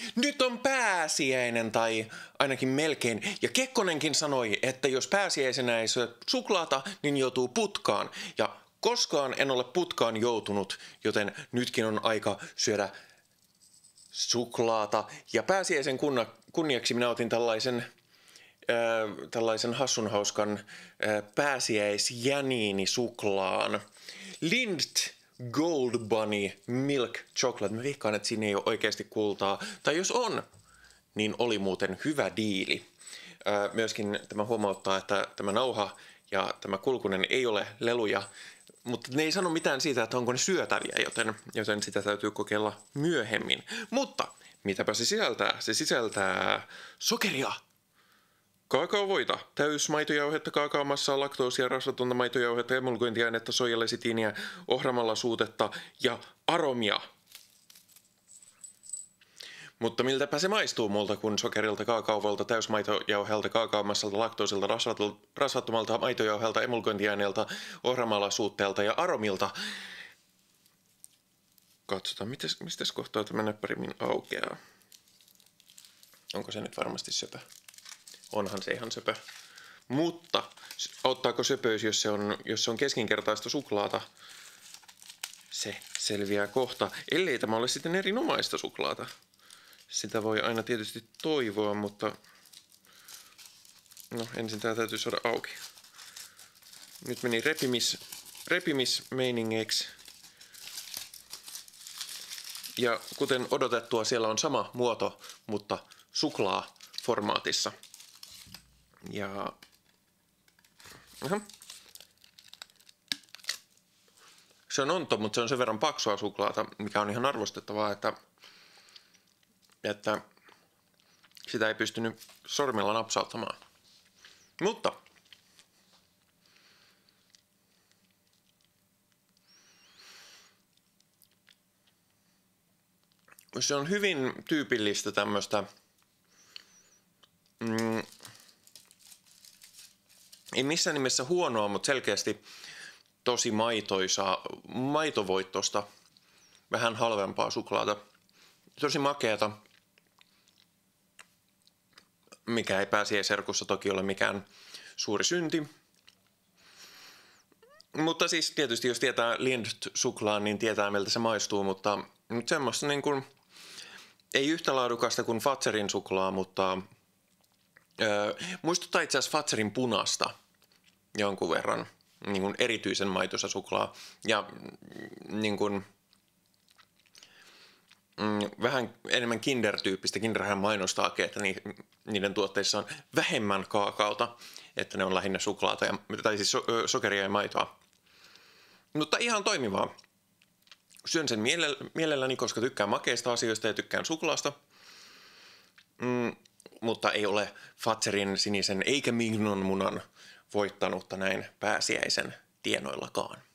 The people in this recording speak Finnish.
nyt on pääsiäinen tai ainakin melkein. Ja Kekkonenkin sanoi, että jos pääsiäisenä ei syö suklaata, niin joutuu putkaan. Ja koskaan en ole putkaan joutunut, joten nytkin on aika syödä suklaata. Ja pääsiäisen kunniaksi minä otin tällaisen hassun hauskan pääsiäisjäniini-suklaan. Lindt Gold Bunny Milk Chocolate. Mä vihkaan, että siinä ei ole oikeasti kultaa. Tai jos on, niin oli muuten hyvä diili. Myöskin tämä huomauttaa, että tämä nauha ja tämä kulkunen ei ole leluja, mutta ne ei sano mitään siitä, että onko ne syötäviä, joten sitä täytyy kokeilla myöhemmin. Mutta mitäpä se sisältää? Se sisältää sokeria, kaakaovoita, täysmaitojauhetta, kaakaomassaa, laktoosia, rasvatonta maitojauhetta, emulgointiainetta, soijalesitiiniä, ohramalla-suutetta ja aromia. Mutta miltäpä se maistuu multa, kun sokerilta, kaakaovolta, täysmaitojauheelta, kaakaomassalta, laktoosilta, rasvattomalta maitojauheelta, emulgointiaineelta, ohramalla-suutteelta ja aromilta. Katsotaan, mistä kohtaa tämä näppärimmin aukeaa. Onko se nyt varmasti söpö? Onhan se ihan söpö. Mutta auttaako söpöys, jos se on keskinkertaista suklaata? Se selviää kohta. Ellei tämä ole sitten erinomaista suklaata. Sitä voi aina tietysti toivoa, mutta no ensin tää täytyy saada auki. Nyt meni repimismeiningeiksi. Ja kuten odotettua, siellä on sama muoto, mutta suklaaformaatissa. Ja se on onto, mutta se on sen verran paksua suklaata, mikä on ihan arvostettavaa, että sitä ei pystynyt sormilla napsauttamaan. Mutta se on hyvin tyypillistä tämmöistä ei missään nimessä huonoa, mutta selkeästi tosi maitovoittosta, vähän halvempaa suklaata. Tosi makeata, mikä ei pääsiäisherkussa toki ole mikään suuri synti. Mutta siis tietysti jos tietää Lindt-suklaan, niin tietää miltä se maistuu, mutta semmoista niin kuin, ei yhtä laadukasta kuin Fazerin suklaa, mutta muistuttaa itse asiassa Fazerin punasta jonkun verran, niin kuin erityisen maitoisa suklaa ja niin kuin vähän enemmän Kinder-tyyppistä. Kinderhän mainostaakin, että niiden tuotteissa on vähemmän kaakaota, että ne on lähinnä suklaata, tai siis sokeria ja maitoa. Mutta ihan toimivaa. Syön sen mielelläni, koska tykkään makeista asioista ja tykkään suklaasta. Mutta ei ole Fazerin sinisen eikä Mignon munan voittanutta näin pääsiäisen tienoillakaan.